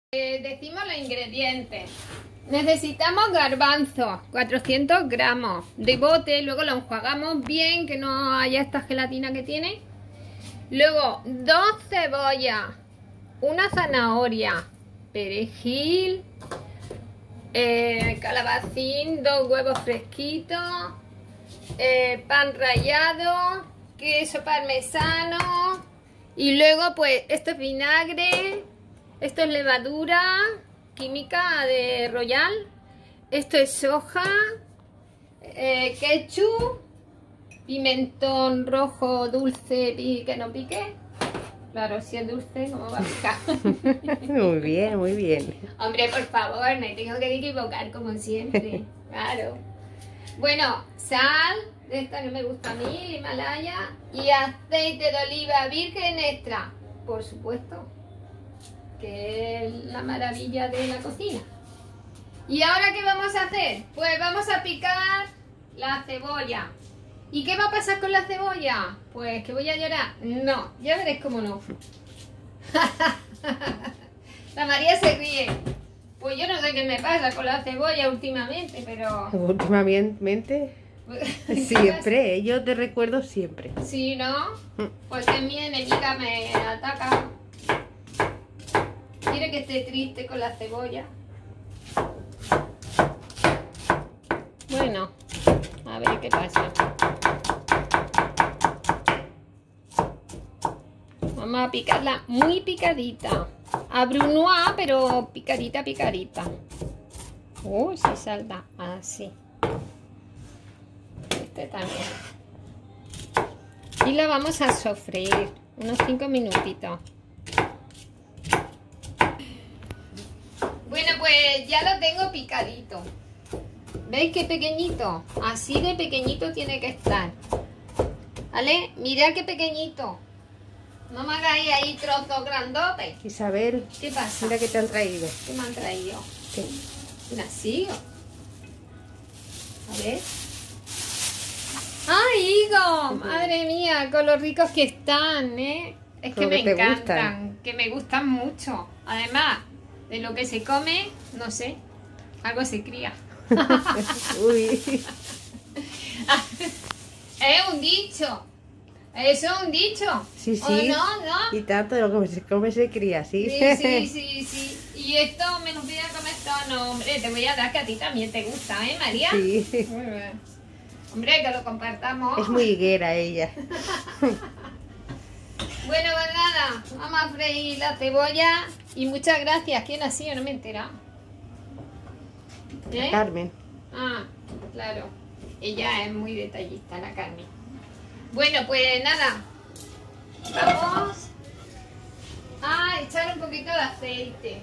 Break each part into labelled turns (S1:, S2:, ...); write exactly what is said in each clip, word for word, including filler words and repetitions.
S1: Eh, decimos los ingredientes. Necesitamos garbanzos, cuatrocientos gramos de bote, luego lo enjuagamos bien, que no haya esta gelatina que tiene. Luego dos cebollas, una zanahoria, perejil, eh, calabacín, dos huevos fresquitos, eh, pan rallado, queso parmesano y luego pues esto es vinagre. Esto es levadura química de Royal. Esto es soja, eh, ketchup, pimentón rojo dulce y que no pique. Claro, si es dulce, ¿cómo va a picar?
S2: Muy bien, muy bien.
S1: Hombre, por favor, me tengo que equivocar como siempre. Claro. Bueno, sal, de esta que me gusta a mí, el Himalaya, y aceite de oliva virgen extra, por supuesto, que es la maravilla de la cocina. ¿Y ahora qué vamos a hacer? Pues vamos a picar la cebolla. ¿Y qué va a pasar con la cebolla? Pues que voy a llorar. No, ya veréis cómo no. La María se ríe. Pues yo no sé qué me pasa con la cebolla últimamente, pero...
S2: Últimamente, siempre, yo te recuerdo siempre.
S1: Sí, ¿no? Pues que mi enemiga me ataca. Quiere que esté triste con la cebolla. Bueno, a ver qué pasa. Vamos a picarla muy picadita. A brunoise, pero picadita, picadita. Uy, uh, sí salta así. Este también. Y la vamos a sofreír unos cinco minutitos. Bueno, pues ya lo tengo picadito. ¿Veis qué pequeñito? Así de pequeñito tiene que estar. ¿Vale? Mirad qué pequeñito. No me hagáis ahí trozos grandotes.
S2: Isabel,
S1: ¿qué pasa?
S2: Mira qué te han traído.
S1: ¿Qué me han traído?
S2: ¿Qué?
S1: Un asillo. A ver. ¡Ay, higo! Madre mía, con lo ricos que están, ¿eh? Es que me encantan, gustan. que me gustan mucho. Además, de lo que se come, no sé, algo se cría.
S2: Uy.
S1: Es un dicho. Eso es un dicho.
S2: Sí, sí.
S1: ¿O no, no?
S2: Y tanto de lo que se come se cría, ¿sí?
S1: Sí, sí, sí, sí. Y esto me lo voy a comer todo. No, hombre, te voy a dar que a ti también te gusta, ¿eh, María?
S2: Sí.
S1: Muy bien. Hombre, que lo compartamos.
S2: Es muy higuera ella.
S1: Bueno, pues nada, vamos a freír la cebolla. Y muchas gracias. ¿Quién ha sido? No me he enterado. ¿Eh?
S2: Carmen.
S1: Ah, claro. Ella es muy detallista, la Carmen. Bueno, pues nada. Vamos a echar un poquito de aceite.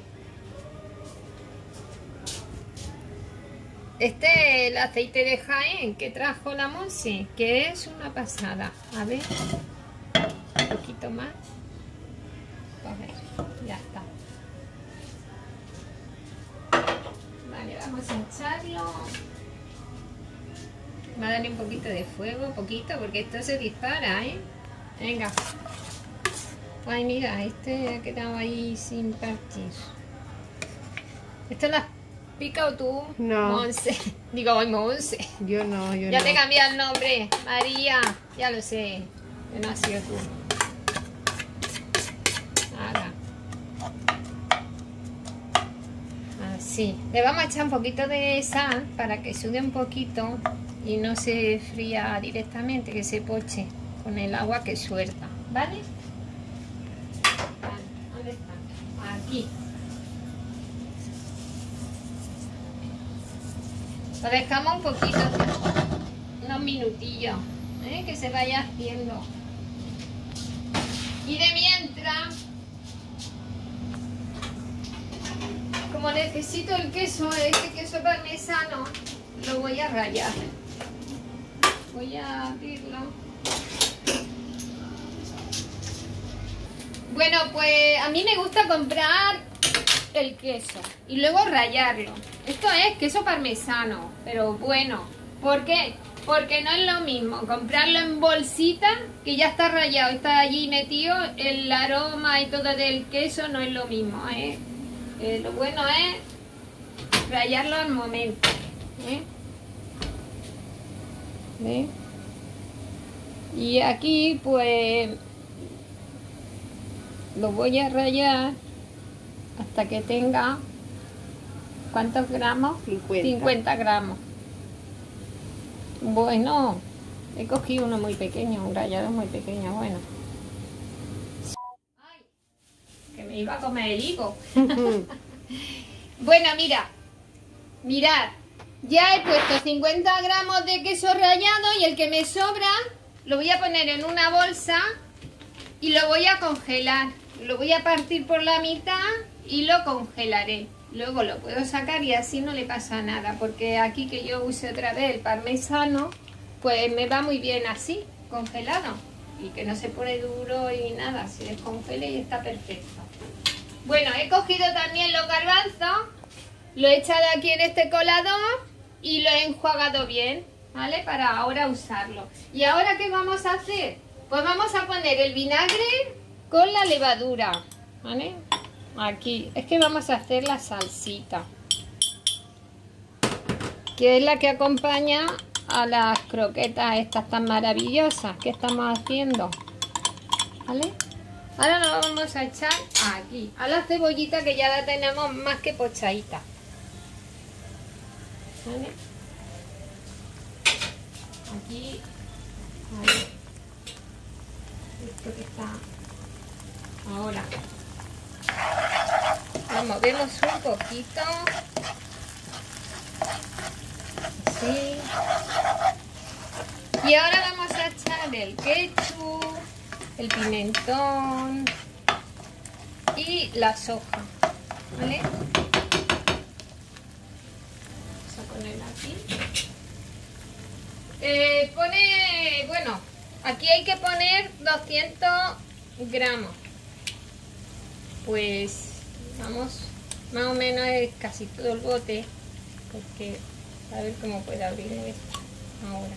S1: Este es el aceite de Jaén que trajo la Monse, que es una pasada. A ver, un poquito más. A ver, ya está. Vale, vamos a echarlo. Va a darle un poquito de fuego, poquito, porque esto se dispara, ¿eh? Venga. Ay, mira, este ha quedado ahí sin partir. ¿Esto lo has picado tú?
S2: No.
S1: Monse. Digo, hoy Monse.
S2: Yo no, yo
S1: ya
S2: no.
S1: te cambié el nombre. María. Ya lo sé. Que no has sido tú. Ahora. Así. Le vamos a echar un poquito de sal para que sude un poquito y no se fría directamente, que se poche con el agua que suelta. ¿Vale? Vale. ¿Dónde está? Aquí. Lo dejamos un poquito, unos minutillos, ¿eh? Que se vaya haciendo. Y de mientras, como necesito el queso, este queso parmesano, lo voy a rallar. Voy a abrirlo. Bueno, pues a mí me gusta comprar el queso y luego rallarlo. Esto es queso parmesano, pero bueno. ¿Por qué? Porque no es lo mismo comprarlo en bolsita, que ya está rallado, está allí metido, el aroma y todo del queso no es lo mismo, ¿eh? Eh, lo bueno es rallarlo al momento. ¿Eh? ¿Ve? Y aquí pues lo voy a rallar hasta que tenga, ¿cuántos gramos?
S2: cincuenta.
S1: cincuenta gramos. Bueno, he cogido uno muy pequeño, un rallador muy pequeño, bueno. Ay, que me iba a comer el higo. Bueno, mira, mirad, ya he puesto cincuenta gramos de queso rallado y el que me sobra lo voy a poner en una bolsa y lo voy a congelar. Lo voy a partir por la mitad y lo congelaré. Luego lo puedo sacar y así no le pasa nada, porque aquí que yo use otra vez el parmesano, pues me va muy bien así, congelado. Y que no se pone duro y nada, se descongela y está perfecto. Bueno, he cogido también los garbanzos, lo he echado aquí en este colador y lo he enjuagado bien, ¿vale? Para ahora usarlo. ¿Y ahora qué vamos a hacer? Pues vamos a poner el vinagre con la levadura, ¿vale? Aquí, es que vamos a hacer la salsita, que es la que acompaña a las croquetas estas tan maravillosas que estamos haciendo, ¿vale? Ahora lo vamos a echar aquí, a la cebollita que ya la tenemos más que pochadita, ¿vale? Aquí, ahí. Esto que está ahora. Lo movemos un poquito. Así. Y ahora vamos a echar el ketchup, el pimentón y la soja, ¿vale? Vamos a poner aquí. Eh, pone, bueno, aquí hay que poner doscientos gramos. Pues vamos, más o menos es casi todo el bote, porque a ver cómo puedo abrirlo esto ahora.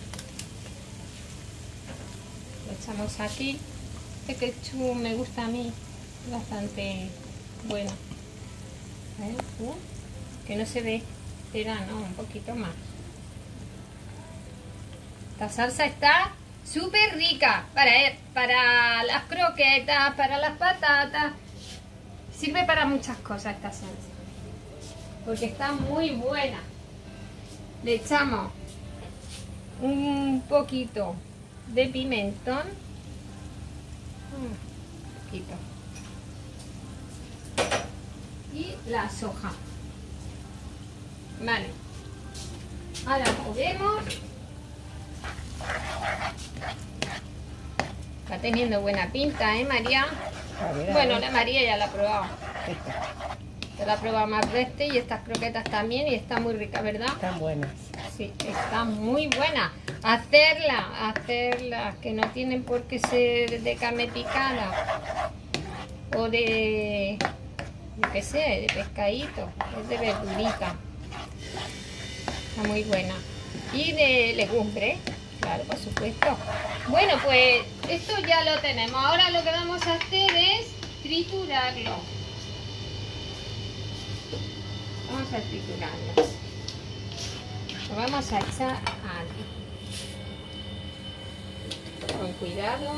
S1: Lo echamos aquí. Este ketchup me gusta a mí, bastante bueno. A ver, uh, que no se ve, espera, no, un poquito más. Esta salsa está súper rica para, para las croquetas, para las patatas. Sirve para muchas cosas esta salsa, porque está muy buena. Le echamos un poquito de pimentón, un poquito, y la soja. Vale, ahora movemos. Está teniendo buena pinta, ¿eh, María?
S2: A ver, a
S1: Bueno,
S2: ver.
S1: la María ya la ha probado. Yo la he probado más veces y estas croquetas también, y está muy rica, ¿verdad?
S2: Están buenas.
S1: Sí, está muy buena. Hacerla, hacerla, que no tienen por qué ser de carne picada o de, yo qué sé, de pescadito, es de verdurita. Está muy buena. Y de legumbre, claro, por supuesto. Bueno, pues esto ya lo tenemos. Ahora lo que vamos a hacer es triturarlo. Vamos a triturarlo. Lo vamos a echar aquí. Con cuidado.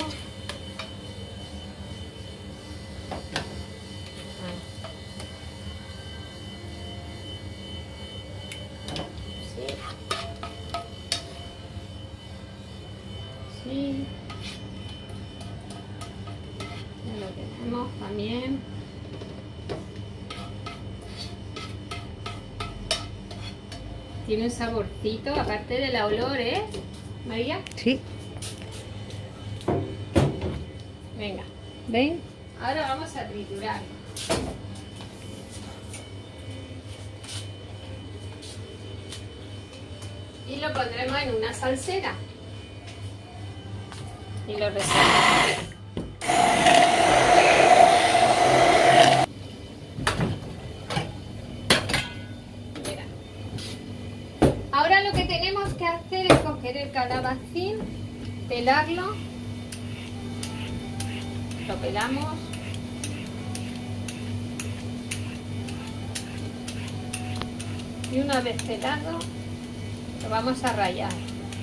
S1: Sí. Sí. Ya lo tenemos también. Tiene un saborcito, aparte del olor, ¿eh, María?
S2: Sí.
S1: Venga, ¿ven? Ahora vamos a triturar. Y lo pondremos en una salsera. Y lo reservamos. Mira. Ahora lo que tenemos que hacer es coger el calabacín, pelarlo. Lo pelamos. Y una vez pelado, lo vamos a rallar.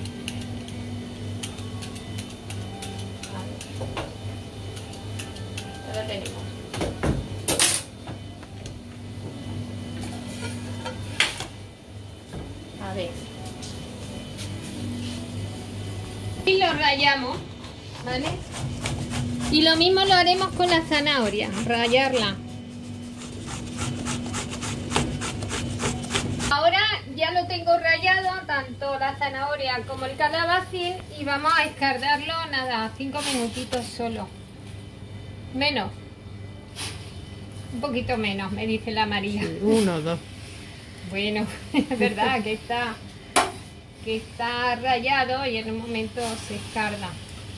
S1: Ya lo tenemos. A ver. Y lo rallamos, ¿vale? Y lo mismo lo haremos con la zanahoria, rallarla. Ahora ya lo tengo rallado, tanto la zanahoria como el calabacín, y vamos a escardarlo, nada, cinco minutitos solo. Menos. Un poquito menos, me dice la María.
S2: Uno o dos.
S1: Bueno, es verdad que está, que está rallado y en un momento se escarda.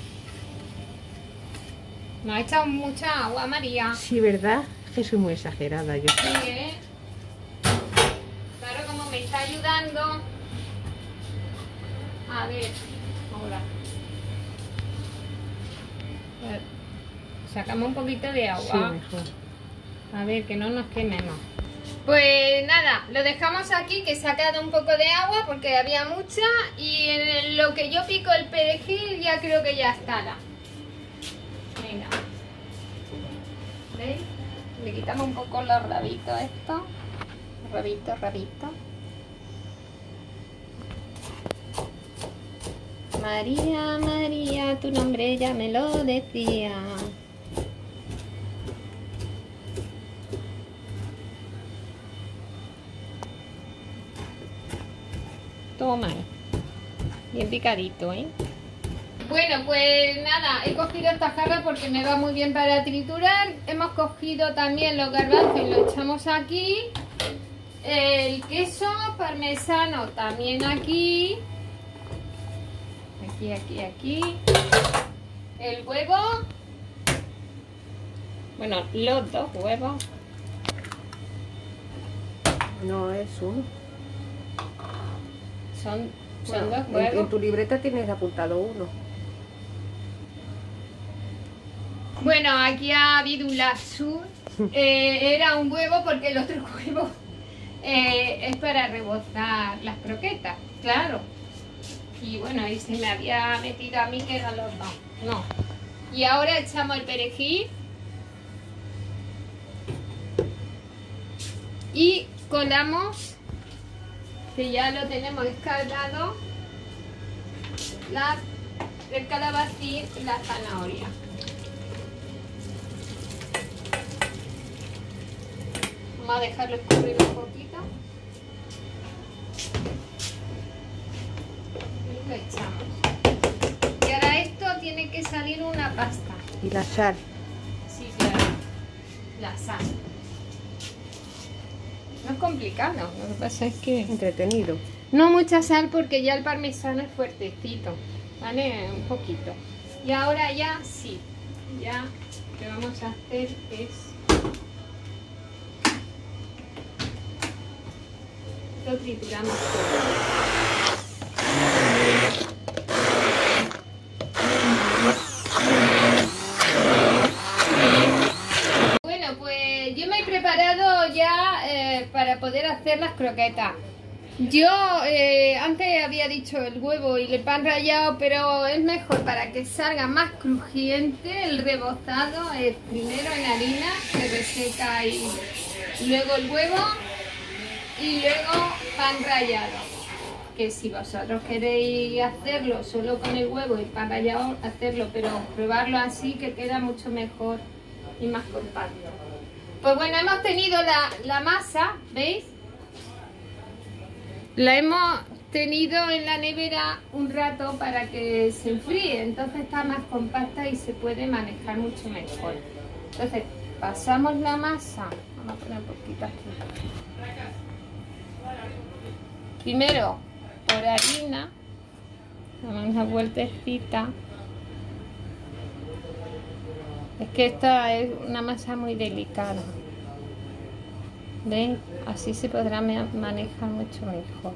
S1: Nos ha echado mucha agua, María.
S2: Sí, ¿verdad? Es que soy muy exagerada yo.
S1: Sí, ¿eh? Claro, como me está ayudando. A ver, ahora. A ver, sacamos un poquito de agua.
S2: Sí, mejor.
S1: A ver, que no nos quememos. Pues nada, lo dejamos aquí, que he sacado un poco de agua porque había mucha. Y en lo que yo pico el perejil ya creo que ya está. La. Venga. ¿Veis? Le quitamos un poco los rabitos esto. Rabito, rabito. María, María, tu nombre ya me lo decía. Toma. Bien picadito, ¿eh? Bueno, pues nada, he cogido esta jarra porque me va muy bien para triturar. Hemos cogido también los garbanzos y lo echamos aquí. El queso parmesano también aquí. Aquí, aquí, aquí. El huevo. Bueno, los dos huevos.
S2: No, es uno.
S1: Son, son
S2: Bueno,
S1: dos
S2: en,
S1: huevos.
S2: en tu libreta tienes apuntado uno.
S1: Bueno, aquí ha habido un lapsus. Eh, era un huevo porque el otro huevo eh, es para rebozar las croquetas, claro. Y bueno, y se me había metido a mí que eran los dos. No. Y ahora echamos el perejil. Y colamos, que ya lo tenemos escaldado, la, el calabacín y la zanahoria. Vamos a dejarlo escurrir un poquito. Y lo echamos. Y ahora esto tiene que salir una pasta.
S2: Y la sal.
S1: Sí, claro. La sal. No es complicado, lo que pasa es que...
S2: Entretenido.
S1: No mucha sal porque ya el parmesano es fuertecito, ¿vale? Un poquito. Y ahora ya sí, ya lo que vamos a hacer es... Lo trituramos todo. Bueno, pues yo me he preparado ya eh, para poder hacer las croquetas. Yo eh, antes había dicho el huevo y el pan rallado, pero es mejor para que salga más crujiente el rebozado, es primero en harina, se reseca y luego el huevo y luego pan rallado. Que si vosotros queréis hacerlo solo con el huevo y pan rallado, hacerlo, pero probarlo así que queda mucho mejor y más compacto. Pues bueno, hemos tenido la, la masa, ¿veis? La hemos tenido en la nevera un rato para que se enfríe, entonces está más compacta y se puede manejar mucho mejor. Entonces pasamos la masa, vamos a poner un poquito aquí. Primero por harina, damos una vueltecita. Es que esta es una masa muy delicada. ¿Ven? Así se podrá manejar mucho mejor.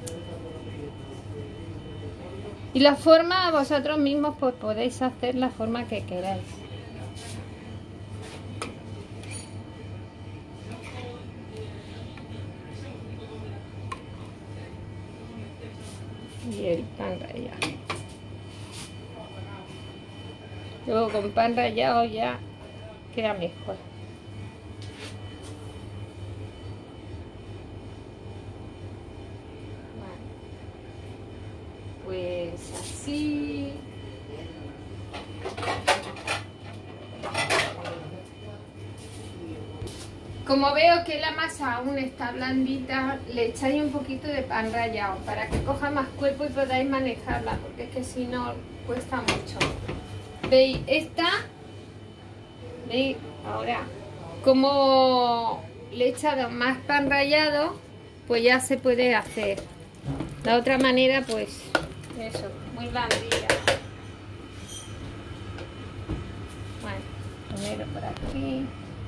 S1: Y la forma, vosotros mismos pues podéis hacer la forma que queráis. y el pan rallado. Luego con pan rallado ya queda mejor. Vale. Pues así. Como veo que la masa aún está blandita, le echáis un poquito de pan rallado para que coja más cuerpo y podáis manejarla, porque es que si no cuesta mucho. ¿Veis? Esta, ¿veis? Ahora, como le he echado más pan rallado, pues ya se puede hacer. La otra manera, pues, eso, muy blandita. Bueno, primero por aquí.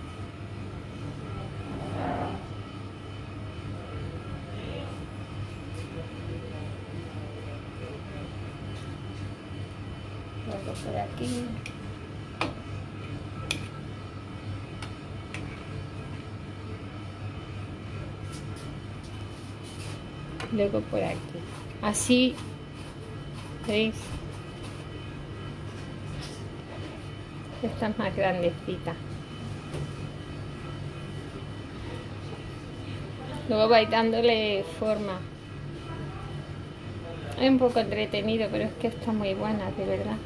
S1: Luego por aquí. Luego por aquí. Así, ¿veis? Esta es más grandecita. Luego vais dándole forma. Es un poco entretenido, pero es que está muy buena, de verdad.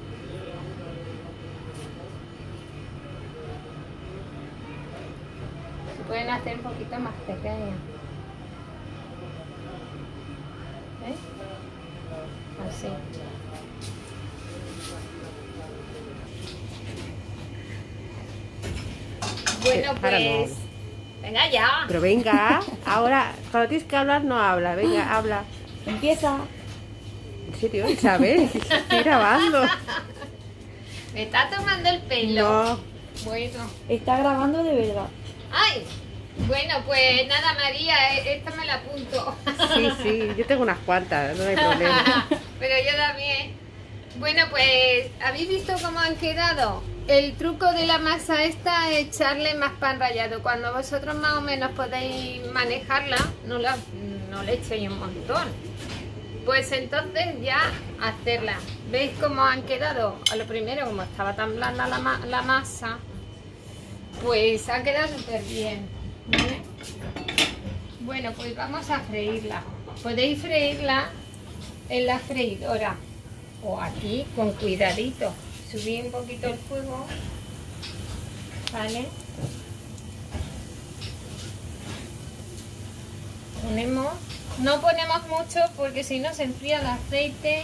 S1: Se pueden hacer un poquito más pequeñas. ¿Ves? Así. Bueno, pues... Venga ya.
S2: Pero venga, ahora, cuando tienes que hablar no habla. Venga, habla.
S3: Empieza.
S2: ¿En serio, Isabel? Estoy grabando.
S1: Me está tomando el pelo.
S2: No.
S1: Bueno.
S3: Está grabando de verdad.
S1: Ay. Bueno, pues nada, María, esta me la apunto.
S2: Sí, sí, yo tengo unas cuantas, no hay problema.
S1: Pero yo también. Bueno, pues, ¿habéis visto cómo han quedado? El truco de la masa esta es echarle más pan rallado. Cuando vosotros más o menos podéis manejarla, no, la, no le echéis un montón. Pues entonces ya hacerla. ¿Veis cómo han quedado? A lo primero, como estaba tan blanda la, ma la masa, pues ha quedado súper bien. ¿Vale? Bueno, pues vamos a freírla. Podéis freírla en la freidora o aquí con cuidadito. Subí un poquito el fuego, ¿vale? Ponemos, no ponemos mucho porque si no se enfría el aceite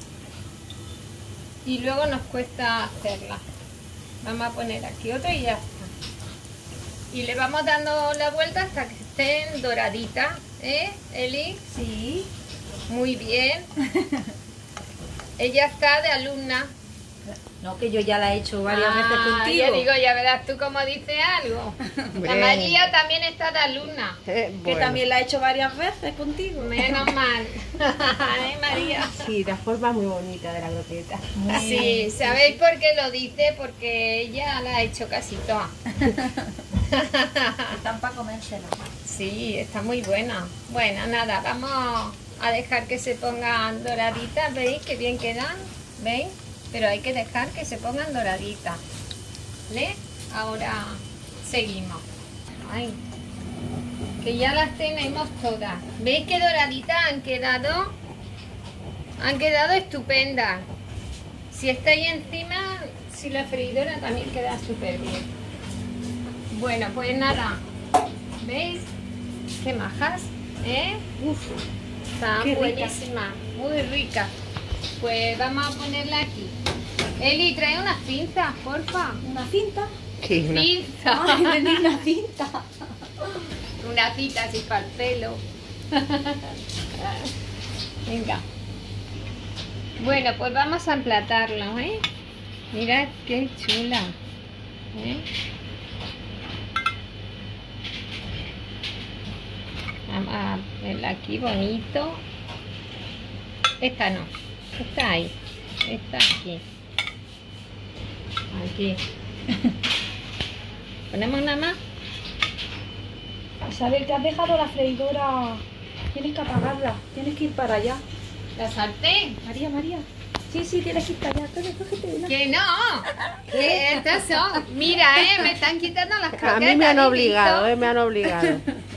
S1: y luego nos cuesta hacerla. Vamos a poner aquí otro y ya está. Y le vamos dando la vuelta hasta que estén doraditas, ¿eh, Eli?
S3: Sí.
S1: Muy bien. Ella está de alumna.
S3: No, que yo ya la he hecho varias
S1: Ah,
S3: veces contigo.
S1: Ya digo, ya verás tú cómo dice algo.
S2: Hombre.
S1: La María también está de alumna.
S2: Eh,
S3: Que
S2: bueno.
S3: también la he hecho varias veces contigo.
S1: Menos mal. Ay, María.
S2: Sí, la forma muy bonita de la croqueta.
S1: Sí, ¿sabéis por qué lo dice? Porque ella la ha hecho casi toda.
S3: Están para comérsela.
S1: Sí, está muy buena. Bueno, nada, vamos a dejar que se pongan doraditas. ¿Veis qué bien quedan? ¿Veis? Pero hay que dejar que se pongan doraditas. ¿Vale? Ahora seguimos. Ay, que ya las tenemos todas. ¿Veis qué doraditas han quedado? Han quedado estupendas. Si está ahí encima, si la freidora también queda súper bien. Bueno, pues nada. ¿Veis? Qué majas, ¿eh?
S3: Uf,
S1: Están
S3: qué rica.
S1: buenísimas, muy ricas. Pues vamos a ponerla aquí. Eli, trae unas pinzas, porfa.
S3: ¿una cinta?
S2: Sí, una...
S1: Pinzas.
S3: Ay, vení una cinta.
S1: Una cita así para el pelo. Venga. Bueno, pues vamos a emplatarlo, ¿eh? Mirad qué chula. ¿Eh? Vamos a verla aquí bonito. Esta no. Esta ahí. Esta aquí. Aquí. ¿Ponemos una más?
S3: Isabel, que has dejado la freidora. Tienes que apagarla. Tienes que ir para allá.
S1: La sartén.
S3: María, María. Sí, sí, tienes que ir para allá. Cógete, cógete una.
S1: Que no. Que estas son. Mira, eh, me están quitando las croquetas.
S2: A mí me han
S1: ¿has
S2: obligado,
S1: visto?
S2: eh, me han obligado.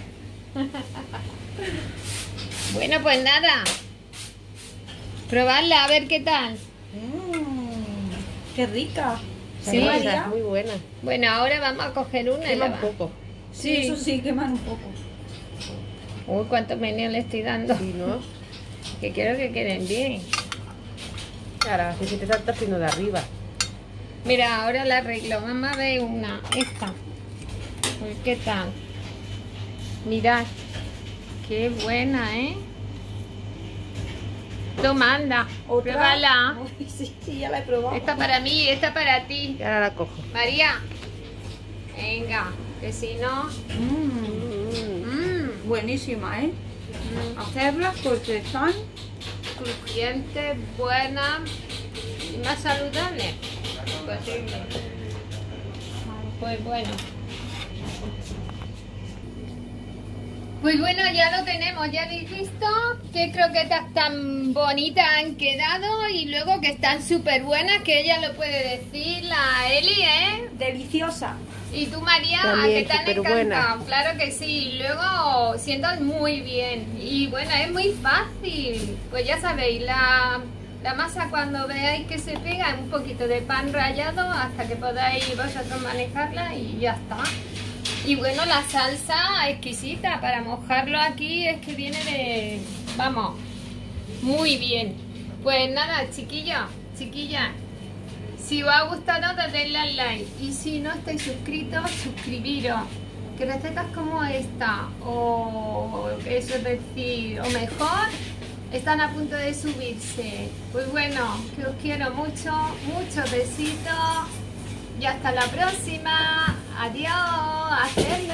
S1: Bueno, pues nada. Probarla, a ver qué tal.
S3: Mmm, qué rica.
S1: Sí,
S2: esa
S3: María.
S2: es muy buena.
S1: Bueno, ahora vamos a coger una y
S2: Quema
S1: la
S2: un
S1: va-
S2: poco.
S3: Sí, eso sí, queman un poco.
S1: Uy, cuántos menús le estoy dando.
S2: Sí, ¿no?
S1: Que quiero que queden bien.
S2: Claro, así si te saltas sino de arriba.
S1: Mira, ahora la arreglo. Vamos a ver una. Esta. Uy, ¿qué tal? Mirad. Qué buena, ¿eh? Toma, anda.
S3: ¿Otra?
S1: Pruébala.
S3: Uy, sí, sí, ya la he probado.
S1: Esta para mí y esta para ti.
S2: Y ahora la cojo.
S1: María. Venga, que si no...
S3: Mmm,
S1: Mmm,
S3: buenísima, ¿eh?
S1: mm,
S3: Hacerlas porque están...
S1: crujiente, buena y más saludable posible. Pues bueno. Pues bueno, ya lo tenemos, ya habéis visto qué croquetas tan bonitas han quedado y luego que están súper buenas, que ella lo puede decir, la Eli, ¿eh?
S3: Deliciosa.
S1: Y tú, María,
S2: También,
S1: que te han
S2: superbuena.
S1: encantado, claro que sí. Luego sientas muy bien. Y bueno, es muy fácil. Pues ya sabéis, la, la masa cuando veáis que se pega, un poquito de pan rallado hasta que podáis vosotros manejarla y ya está. Y bueno, la salsa exquisita para mojarlo aquí es que viene de... Vamos, muy bien. Pues nada, chiquillos, chiquillas. Si os ha gustado, dadle al like. Y si no estáis suscritos, suscribiros. Que recetas como esta, o eso es decir, o mejor, están a punto de subirse. Pues bueno, que os quiero mucho, muchos besitos. Y hasta la próxima. Adiós. Hacerlo.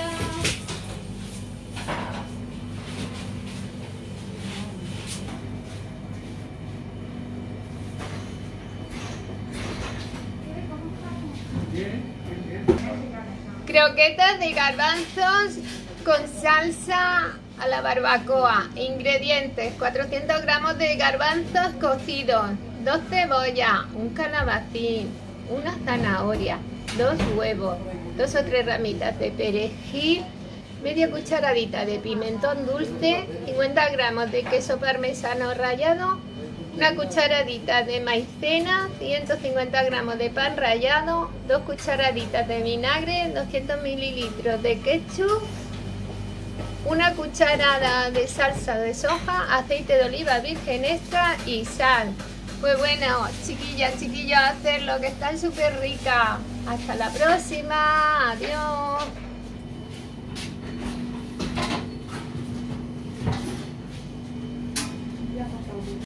S1: Croquetas de garbanzos con salsa a la barbacoa. Ingredientes: cuatrocientos gramos de garbanzos cocidos, dos cebollas, un calabacín, una zanahoria, dos huevos, dos o tres ramitas de perejil, media cucharadita de pimentón dulce, cincuenta gramos de queso parmesano rallado, una cucharadita de maicena, ciento cincuenta gramos de pan rallado, dos cucharaditas de vinagre, doscientos mililitros de ketchup, una cucharada de salsa de soja, aceite de oliva virgen extra y sal. Pues bueno, chiquillas, chiquillos, hacerlo, que están súper ricas. Hasta la próxima. Adiós.